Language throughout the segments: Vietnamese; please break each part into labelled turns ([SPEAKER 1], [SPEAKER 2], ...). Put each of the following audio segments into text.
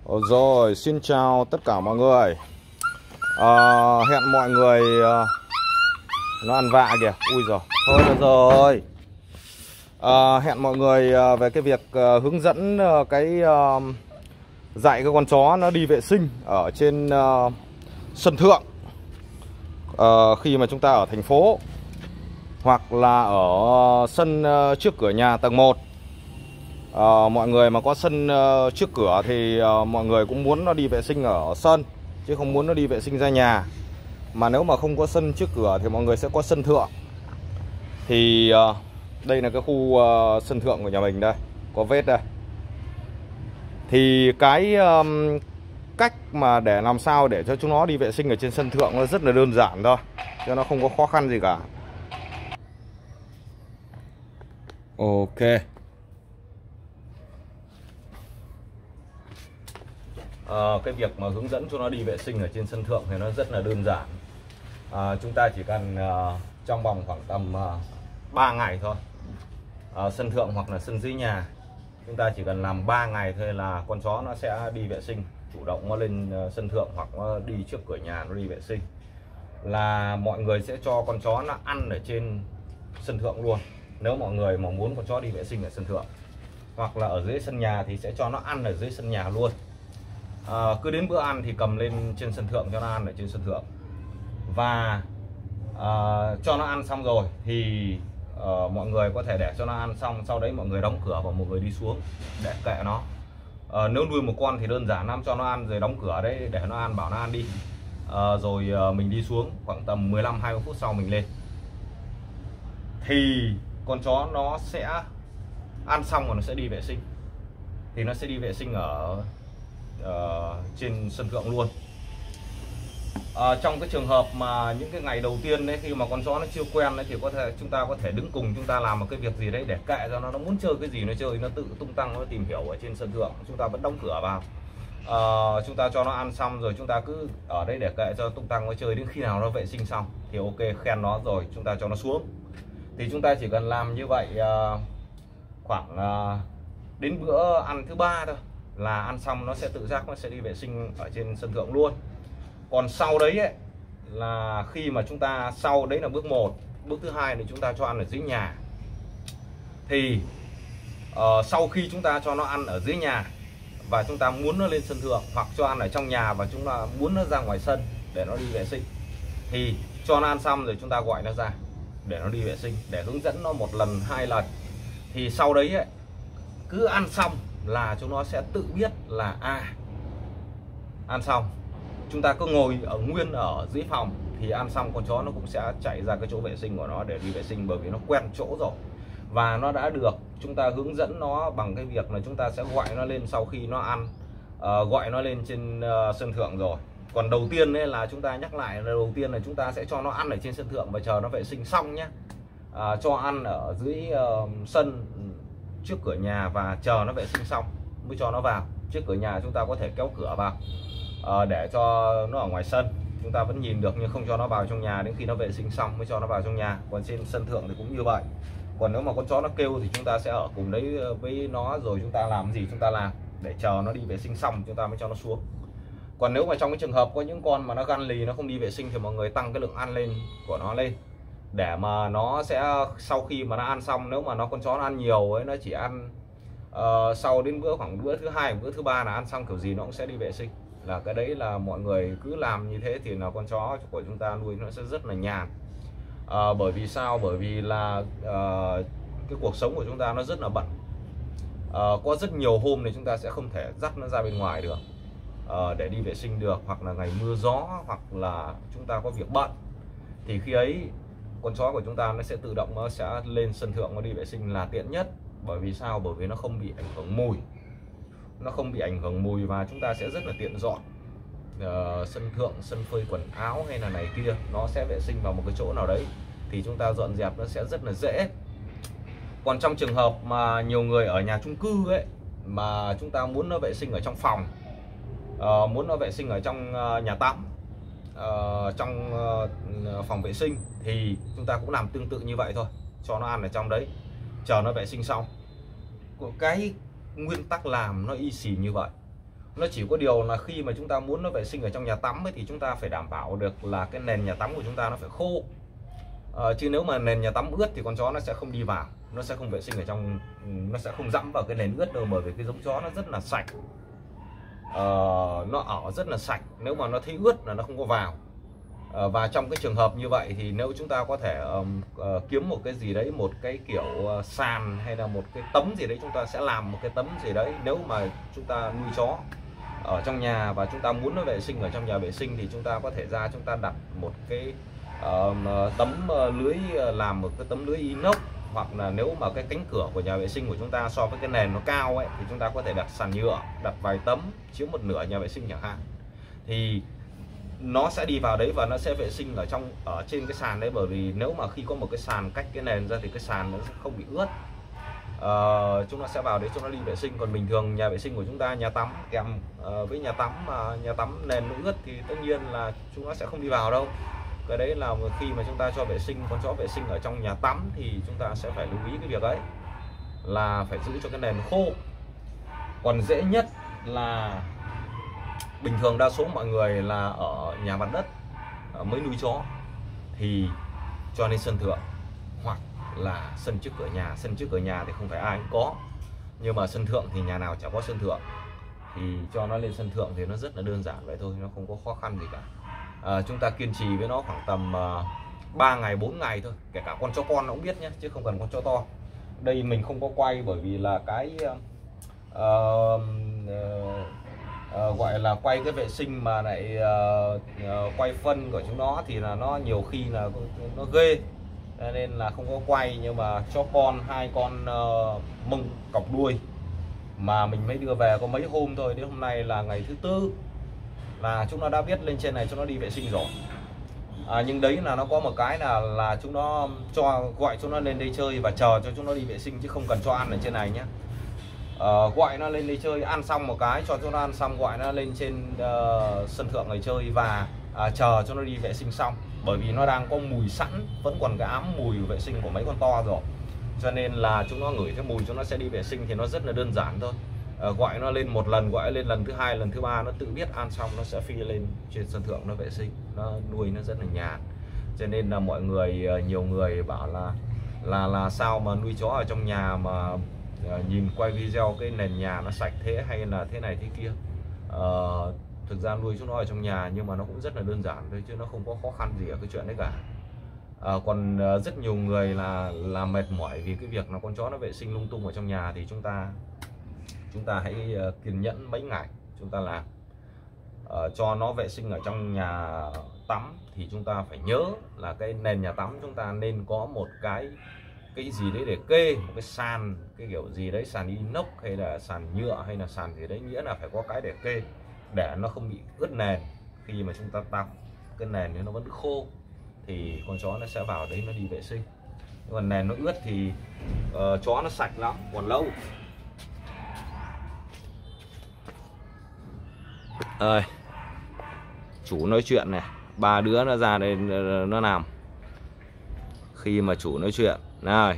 [SPEAKER 1] Rồi, xin chào tất cả mọi người. Hẹn mọi người nó ăn vạ kìa. Ui giời, thôi được rồi. Hẹn mọi người về cái việc hướng dẫn dạy cái con chó nó đi vệ sinh ở trên sân thượng. Khi mà chúng ta ở thành phố hoặc là ở sân trước cửa nhà tầng 1. Mọi người mà có sân trước cửa thì mọi người cũng muốn nó đi vệ sinh ở sân, chứ không muốn nó đi vệ sinh ra nhà. Mà nếu mà không có sân trước cửa thì mọi người sẽ có sân thượng. Thì đây là cái khu sân thượng của nhà mình đây, có vết đây. Thì cái cách mà để làm sao để cho chúng nó đi vệ sinh ở trên sân thượng nó rất là đơn giản thôi, cho nó không có khó khăn gì cả. Ok. Cái việc mà hướng dẫn cho nó đi vệ sinh ở trên sân thượng thì nó rất là đơn giản. Chúng ta chỉ cần trong vòng khoảng tầm 3 ngày thôi, sân thượng hoặc là sân dưới nhà, chúng ta chỉ cần làm 3 ngày thôi là con chó nó sẽ đi vệ sinh, chủ động nó lên sân thượng hoặc nó đi trước cửa nhà nó đi vệ sinh. Là mọi người sẽ cho con chó nó ăn ở trên sân thượng luôn, nếu mọi người mà muốn con chó đi vệ sinh ở sân thượng. Hoặc là ở dưới sân nhà thì sẽ cho nó ăn ở dưới sân nhà luôn. Cứ đến bữa ăn thì cầm lên trên sân thượng cho nó ăn ở trên sân thượng. Và cho nó ăn xong rồi thì mọi người có thể để cho nó ăn xong, sau đấy mọi người đóng cửa và mọi người đi xuống để kệ nó. Nếu nuôi một con thì đơn giản lắm, cho nó ăn rồi đóng cửa đấy để nó ăn, bảo nó ăn đi. Rồi mình đi xuống khoảng tầm 15-20 phút sau mình lên. Thì con chó nó sẽ ăn xong rồi nó sẽ đi vệ sinh. Thì nó sẽ đi vệ sinh ở trên sân thượng luôn. Trong cái trường hợp mà những cái ngày đầu tiên đấy, khi mà con chó nó chưa quen đấy, thì chúng ta có thể đứng cùng chúng ta làm một cái việc gì đấy để kệ cho nó muốn chơi cái gì nó chơi, nó tự tung tăng nó tìm hiểu ở trên sân thượng. Chúng ta vẫn đóng cửa vào, chúng ta cho nó ăn xong rồi chúng ta cứ ở đây để kệ cho tung tăng nó chơi đến khi nào nó vệ sinh xong thì ok, khen nó rồi chúng ta cho nó xuống. Thì chúng ta chỉ cần làm như vậy khoảng đến bữa ăn thứ 3 thôi là ăn xong nó sẽ tự giác nó sẽ đi vệ sinh ở trên sân thượng luôn. Còn sau đấy ấy, là khi mà chúng ta, sau đấy là bước 1. Bước thứ 2 thì chúng ta cho ăn ở dưới nhà. Thì sau khi chúng ta cho nó ăn ở dưới nhà và chúng ta muốn nó lên sân thượng, hoặc cho ăn ở trong nhà và chúng ta muốn nó ra ngoài sân để nó đi vệ sinh, thì cho nó ăn xong rồi chúng ta gọi nó ra để nó đi vệ sinh, để hướng dẫn nó 1 lần 2 lần. Thì sau đấy ấy, cứ ăn xong là chúng nó sẽ tự biết là ăn xong. Chúng ta cứ ngồi ở nguyên ở dưới phòng thì ăn xong con chó nó cũng sẽ chạy ra cái chỗ vệ sinh của nó để đi vệ sinh, bởi vì nó quen chỗ rồi. Và nó đã được chúng ta hướng dẫn nó bằng cái việc là chúng ta sẽ gọi nó lên sau khi nó ăn, gọi nó lên trên sân thượng rồi. Còn đầu tiên ấy là chúng ta nhắc lại là đầu tiên là chúng ta sẽ cho nó ăn ở trên sân thượng và chờ nó vệ sinh xong nhé. Cho ăn ở dưới sân trước cửa nhà và chờ nó vệ sinh xong mới cho nó vào. Trước cửa nhà chúng ta có thể kéo cửa vào để cho nó ở ngoài sân chúng ta vẫn nhìn được, nhưng không cho nó vào trong nhà, đến khi nó vệ sinh xong mới cho nó vào trong nhà. Còn trên sân thượng thì cũng như vậy. Còn nếu mà con chó nó kêu thì chúng ta sẽ ở cùng đấy với nó, rồi chúng ta làm gì chúng ta làm để chờ nó đi vệ sinh xong chúng ta mới cho nó xuống. Còn nếu mà trong cái trường hợp có những con mà nó gan lì, nó không đi vệ sinh, thì mọi người tăng cái lượng ăn lên của nó lên, để mà nó sẽ sau khi mà nó ăn xong, nếu mà con chó nó ăn nhiều ấy, nó chỉ ăn sau đến khoảng bữa thứ 2 bữa thứ 3 là ăn xong kiểu gì nó cũng sẽ đi vệ sinh. Là cái đấy là mọi người cứ làm như thế thì là con chó của chúng ta nuôi nó sẽ rất là nhàn. Bởi vì sao? Bởi vì là cái cuộc sống của chúng ta nó rất là bận. Có rất nhiều hôm thì chúng ta sẽ không thể dắt nó ra bên ngoài được để đi vệ sinh được, hoặc là ngày mưa gió, hoặc là chúng ta có việc bận, thì khi ấy con chó của chúng ta nó sẽ tự động nó sẽ lên sân thượng nó đi vệ sinh là tiện nhất. Bởi vì sao? Bởi vì nó không bị ảnh hưởng mùi, và chúng ta sẽ rất là tiện dọn sân thượng, sân phơi quần áo hay là này kia, nó sẽ vệ sinh vào một cái chỗ nào đấy thì chúng ta dọn dẹp nó sẽ rất là dễ. Còn trong trường hợp mà nhiều người ở nhà chung cư ấy, mà chúng ta muốn nó vệ sinh ở trong phòng, muốn nó vệ sinh ở trong nhà tắm, trong phòng vệ sinh, thì chúng ta cũng làm tương tự như vậy thôi, cho nó ăn ở trong đấy, chờ nó vệ sinh xong. Cái nguyên tắc làm nó y xì như vậy. Nó chỉ có điều là khi mà chúng ta muốn nó vệ sinh ở trong nhà tắm ấy, thì chúng ta phải đảm bảo được là cái nền nhà tắm của chúng ta nó phải khô. Chứ nếu mà nền nhà tắm ướt thì con chó nó sẽ không đi vào, nó sẽ không vệ sinh ở trong, nó sẽ không dẫm vào cái nền ướt đâu, bởi vì cái giống chó nó rất là sạch. Nó ở rất là sạch, nếu mà nó thấy ướt là nó không có vào. Và trong cái trường hợp như vậy thì nếu chúng ta có thể kiếm một cái gì đấy, một cái kiểu sàn hay là một cái tấm gì đấy, chúng ta sẽ làm một cái tấm gì đấy. Nếu mà chúng ta nuôi chó ở trong nhà và chúng ta muốn nó vệ sinh ở trong nhà vệ sinh thì chúng ta có thể ra chúng ta đặt một cái tấm lưới, làm một cái tấm lưới inox, hoặc là nếu mà cái cánh cửa của nhà vệ sinh của chúng ta so với cái nền nó cao ấy thì chúng ta có thể đặt sàn nhựa, đặt vài tấm chiếm một nửa nhà vệ sinh chẳng hạn, thì nó sẽ đi vào đấy và nó sẽ vệ sinh ở trên cái sàn đấy. Bởi vì nếu mà khi có một cái sàn cách cái nền ra thì cái sàn nó sẽ không bị ướt. Chúng nó sẽ vào đấy cho nó đi vệ sinh. Còn bình thường nhà vệ sinh của chúng ta, nhà tắm kèm với nhà tắm nền nó ướt thì tất nhiên là chúng nó sẽ không đi vào đâu. Cái đấy là khi mà chúng ta cho vệ sinh con chó vệ sinh ở trong nhà tắm thì chúng ta sẽ phải lưu ý cái việc ấy là phải giữ cho cái nền khô. Còn dễ nhất là bình thường đa số mọi người là ở nhà mặt đất mới nuôi chó thì cho nên sân thượng hoặc là sân trước cửa nhà. Sân trước cửa nhà thì không phải ai cũng có, nhưng mà sân thượng thì nhà nào chả có sân thượng, thì cho nó lên sân thượng thì nó rất là đơn giản vậy thôi, nó không có khó khăn gì cả. Chúng ta kiên trì với nó khoảng tầm 3 ngày 4 ngày thôi, kể cả con chó con nó cũng biết nhé, chứ không cần con chó to. Đây mình không có quay bởi vì là cái gọi là quay cái vệ sinh mà lại quay phân của chúng nó thì là nó nhiều khi là nó ghê, nên là không có quay. Nhưng mà chó con, 2 con mông cọc đuôi mà mình mới đưa về có mấy hôm thôi, đến hôm nay là ngày thứ tư là chúng nó đã biết lên trên này cho nó đi vệ sinh rồi. Nhưng đấy là nó có một cái là chúng nó gọi chúng nó lên đây chơi và chờ cho chúng nó đi vệ sinh, chứ không cần cho ăn ở trên này nhé. Gọi nó lên đây chơi, ăn xong một cái cho chúng nó ăn xong, gọi nó lên trên sân thượng này chơi và chờ cho nó đi vệ sinh xong. Bởi vì nó đang có mùi sẵn, vẫn còn cái ám mùi vệ sinh của mấy con to rồi, cho nên là chúng nó ngửi thấy mùi chúng nó sẽ đi vệ sinh. Thì nó rất là đơn giản thôi. Gọi nó lên một lần, gọi lên lần thứ 2, lần thứ 3 nó tự biết, ăn xong nó sẽ phi lên trên sân thượng nó vệ sinh. Nó nuôi nó rất là nhàn. Cho nên là mọi người, nhiều người bảo là sao mà nuôi chó ở trong nhà mà nhìn quay video cái nền nhà nó sạch thế, hay là thế này thế kia. Thực ra nuôi chúng nó ở trong nhà nhưng mà nó cũng rất là đơn giản thôi, chứ nó không có khó khăn gì ở cái chuyện đấy cả. Còn rất nhiều người là mệt mỏi vì cái việc là con chó nó vệ sinh lung tung ở trong nhà, thì chúng ta hãy kiên nhẫn mấy ngày chúng ta làm. Cho nó vệ sinh ở trong nhà tắm thì chúng ta phải nhớ là cái nền nhà tắm chúng ta nên có một cái gì đấy để kê, một cái sàn, cái kiểu gì đấy, sàn inox hay là sàn nhựa hay là sàn gì đấy, nghĩa là phải có cái để kê để nó không bị ướt nền. Khi mà chúng ta tắm cái nền thì nó vẫn khô thì con chó nó sẽ vào đấy nó đi vệ sinh. Còn nền nó ướt thì chó nó sạch lắm, còn lâu. Chủ nói chuyện này, 3 đứa nó ra đây nó nằm. Khi mà chủ nói chuyện này,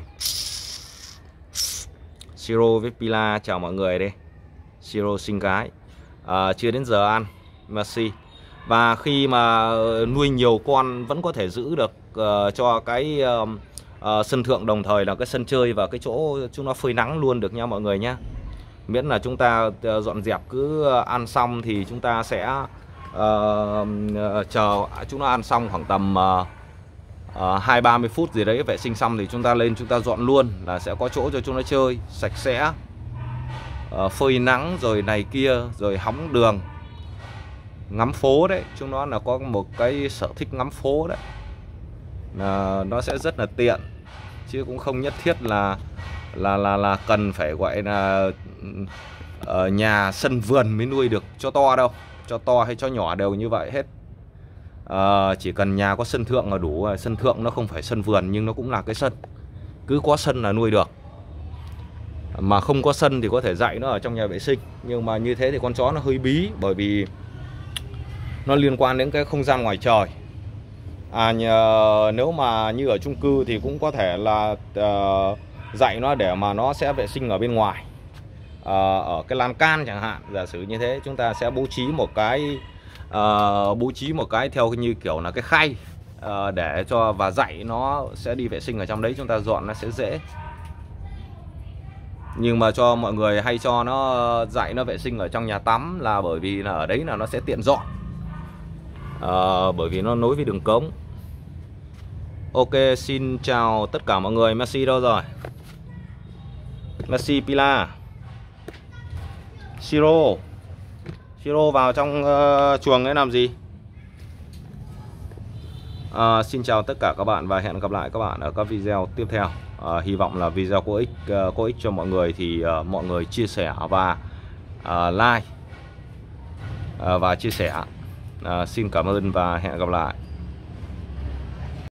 [SPEAKER 1] Siro với Pila chào mọi người đây. Siro sinh cái chưa đến giờ ăn, merci. Và khi mà nuôi nhiều con vẫn có thể giữ được cho cái sân thượng, đồng thời là cái sân chơi và cái chỗ chúng nó phơi nắng luôn được nha mọi người nhé. Miễn là chúng ta dọn dẹp, cứ ăn xong thì chúng ta sẽ chờ chúng nó ăn xong khoảng tầm 20-30 phút gì đấy, vệ sinh xong thì chúng ta lên chúng ta dọn luôn, là sẽ có chỗ cho chúng nó chơi sạch sẽ, phơi nắng rồi này kia, rồi hóng đường, ngắm phố đấy. Chúng nó là có một cái sở thích ngắm phố đấy, nó sẽ rất là tiện, chứ cũng không nhất thiết là cần phải gọi là nhà sân vườn mới nuôi được chó to đâu. Chó to hay chó nhỏ đều như vậy hết. Chỉ cần nhà có sân thượng là đủ. Sân thượng nó không phải sân vườn nhưng nó cũng là cái sân, cứ có sân là nuôi được. Mà không có sân thì có thể dạy nó ở trong nhà vệ sinh, nhưng mà như thế thì con chó nó hơi bí, bởi vì nó liên quan đến cái không gian ngoài trời. Nếu mà như ở chung cư thì cũng có thể là dạy nó để mà nó sẽ vệ sinh ở bên ngoài. ở cái lan can chẳng hạn, giả sử như thế chúng ta sẽ bố trí một cái theo như kiểu là cái khay để cho và dạy nó sẽ đi vệ sinh ở trong đấy, chúng ta dọn nó sẽ dễ. Nhưng mà cho mọi người hay cho nó dạy nó vệ sinh ở trong nhà tắm là bởi vì là ở đấy là nó sẽ tiện dọn, bởi vì nó nối với đường cống. Ok, xin chào tất cả mọi người. Messi đâu rồi? Messi, Pila, Siro vào trong chuồng ấy làm gì? Xin chào tất cả các bạn và hẹn gặp lại các bạn ở các video tiếp theo. Hy vọng là video có ích cho mọi người thì mọi người chia sẻ và like và chia sẻ. Xin cảm ơn và hẹn gặp lại.